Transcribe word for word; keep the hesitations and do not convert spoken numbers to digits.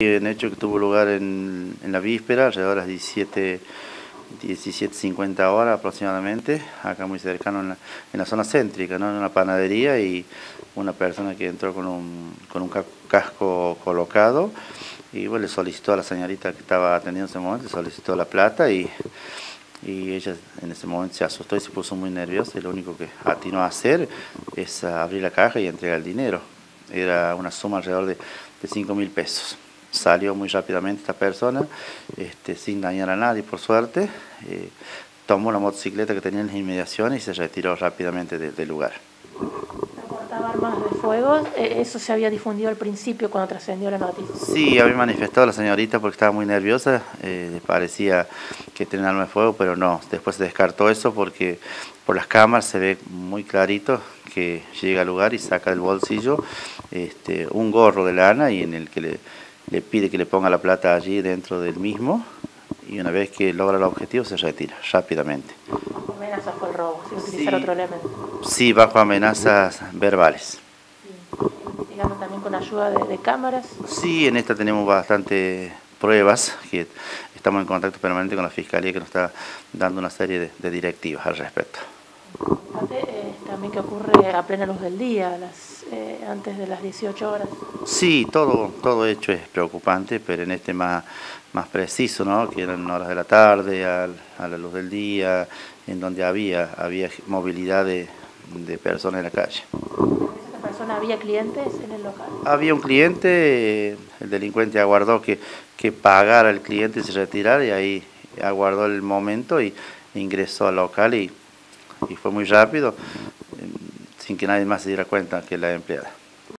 Un hecho que tuvo lugar en, en la víspera, alrededor de las diecisiete, diecisiete cincuenta horas aproximadamente, acá muy cercano en la, en la zona céntrica, ¿no? En una panadería, y una persona que entró con un, con un casco colocado y bueno, le solicitó a la señorita que estaba atendiendo en ese momento, le solicitó la plata y, y ella en ese momento se asustó y se puso muy nerviosa, y lo único que atinó a hacer es abrir la caja y entregar el dinero. Era una suma alrededor de, de cinco mil pesos. Salió muy rápidamente esta persona, este, sin dañar a nadie por suerte, eh, tomó la motocicleta que tenía en las inmediaciones y se retiró rápidamente de, del lugar. ¿Portaba armas de fuego? ¿Eso se había difundido al principio cuando trascendió la noticia? Sí, había manifestado la señorita porque estaba muy nerviosa, eh, parecía que tenía arma de fuego, pero no, después se descartó eso porque por las cámaras se ve muy clarito que llega al lugar y saca del bolsillo este, un gorro de lana, y en el que le le pide que le ponga la plata allí dentro del mismo, y una vez que logra el objetivo se retira rápidamente. Bajo amenaza fue el robo, sin utilizar sí. otro elemento. Sí, bajo amenazas verbales. Sí. Digamos también con ayuda de, de cámaras. Sí, en esta tenemos bastantes pruebas, que estamos en contacto permanente con la Fiscalía, que nos está dando una serie de, de directivas al respecto. Eh, también que ocurre a plena luz del día, a las, eh, antes de las dieciocho horas. Sí, todo, todo hecho es preocupante, pero en este más, más preciso, ¿no? Que eran horas de la tarde, a, a la luz del día, en donde había, había movilidad de, de personas en la calle. ¿En esa persona había clientes en el local? Había un cliente, el delincuente aguardó que, que pagara el cliente y se retirara, y ahí aguardó el momento y ingresó al local, y, y fue muy rápido, sin que nadie más se diera cuenta que la empleada.